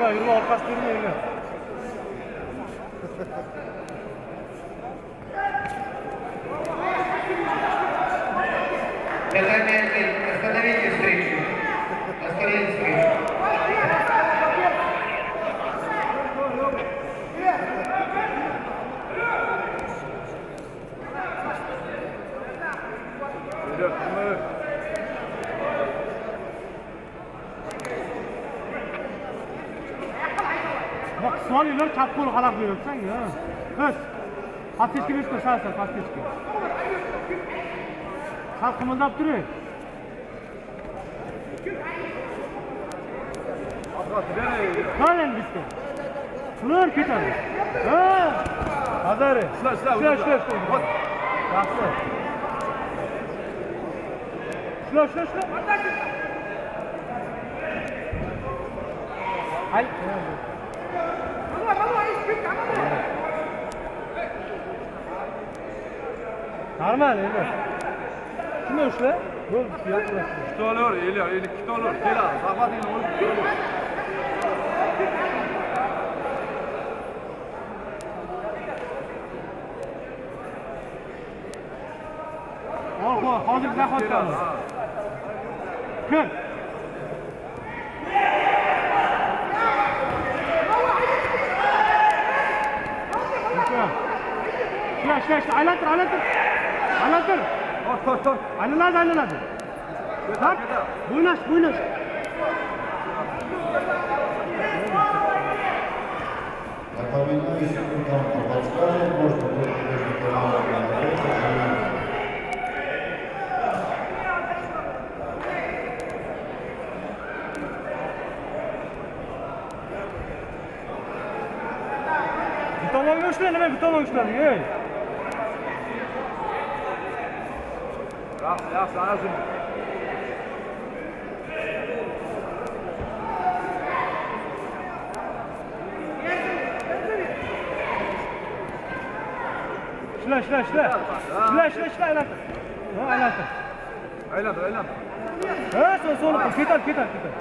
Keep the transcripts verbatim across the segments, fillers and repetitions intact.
yürüme orkasını yürüme yürüme. Остановите встречу. Остановите встречу. Bak sualıyorlar çap kolu kalak veriyorsan ya. Kız. Pasteçki bir kız sarsa pasteçki. Sal kımıldap duruyor. Kalen bitti. Sınır ketar. Ha. Hazır. Şla şla. Şla şla şla. Yaxşı. Şla şla şla. Ay. Normal öyle. Kim uçla? Gol yapıyor. İki olur, eliyor, eli iki olur. Gel abi, zahmet edin oğlum. Al koy, hazır zahmet kalın. Gel. Şla şla şla, aylandır, aylandır. Aylandır. Ot, ot, ot. Aylanladı, aylanladı. Bak, buynaş, buynaş. Напоминаю, если кто кому-то подскажет, можно будет между командами. Bir tomonga ushla, nima bir tomonga ushlading, ey? Yaxshi, yaxshi, ana shuni. Shla, shla, shla. Shla, shla, shla, aylantir. Ha, aylantir. Aylantir, aylantir. Ha, so'l, so'l, ketar, ketar, ketar.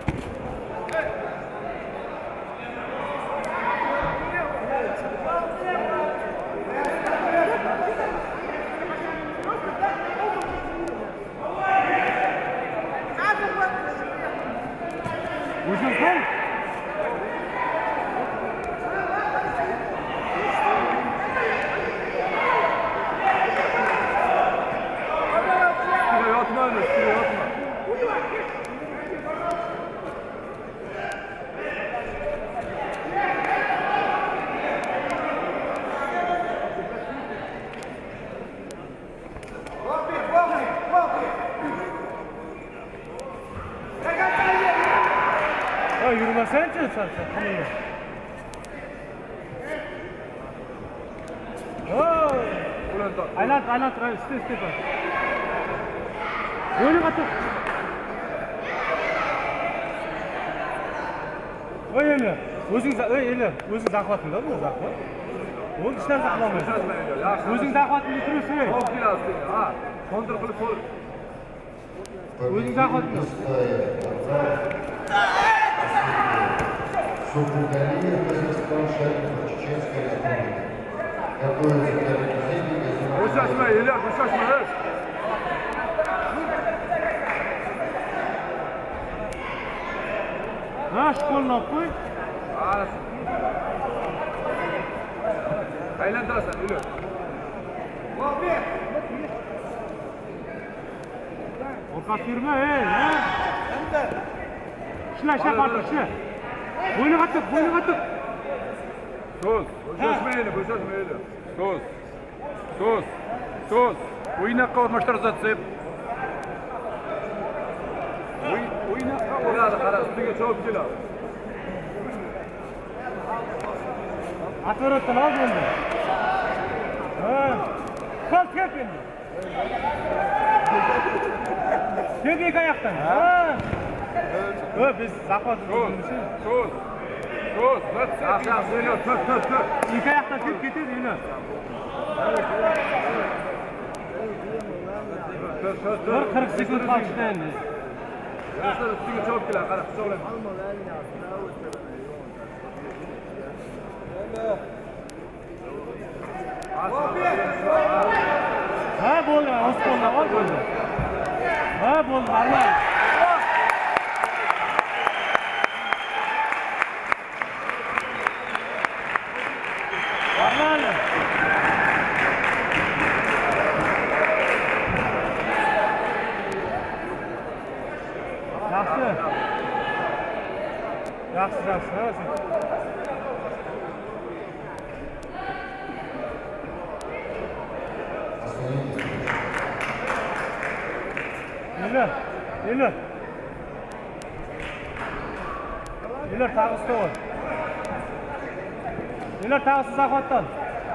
O'zing qol. Yotma öyle, yotma. Ha, yürümesençe sen sen. Tamam. Oh! Ulan da. Aylant, aylant, üstü üstü bak. Oyunu katır. Oy öyle. Özün öyle öyle. Özün zakvatın da mı zakvat? Onun işler zaklamıyor. Özün zakvatını bitiriyorsun öyle. Çok biraz ha. Kontrol kılıp koy. Özün zakvatını. Суббургалия, Казахстан, Шарикова, Чеченская республика. Готовится для реквизита. Boşaşma, eliyor, boşaşma. Ha, şu kolunu koy. Aylantırasan, eliyor. Orkak yürüme, ey. Şuna, şuna kaldır, şuna. Boynu kattık, boynu kattık. Söz, boşaşmayın, boşaşmayın. Söz, söz, söz. Oyunakka ormaşlar zatsayıp. Oyunakka ormaşlar zatsayıp. Üstüge çoğup gel abi. At öğretten al bende. Kal tep bende. Tep ilk ayaktan. Biz zakvatız. Söz, söz. Söz, zatsayıp. Aşağı söylüyor, tut, tut, tut. İlk ayaktan tep getir, yine. Bir kırk sekund kalmıştı endi. Üstüge çoğup gel abi. Ha bo'ldi, Osmonda ol bo'ldi. Ha bo'ldi, normal. Normal. Yaxshi. Yaxshi, yaxshi. Yürü, yürü. Yürü, tağısı ol. Yürü, tağısı zakvattan.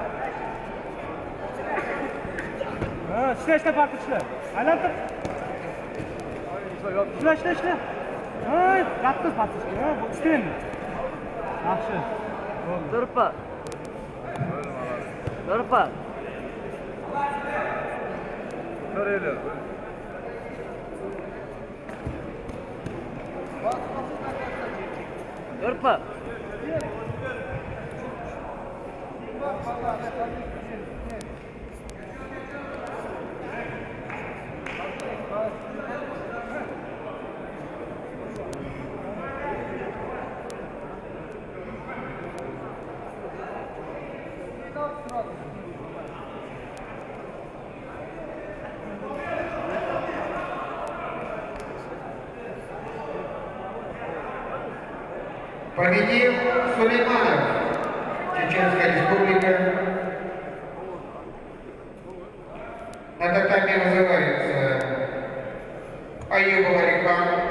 Ha, işle, işle, bak, işle. Aylantır. İşle, işle, işle. Ha, yaptır, patır. Ha, bu isteyin. Yaxşı. Durpa. Durpa. Söyle. Durpa. Победил Сулейманов, Чеченская Республика. На татами вызывается Аюбов Алихан.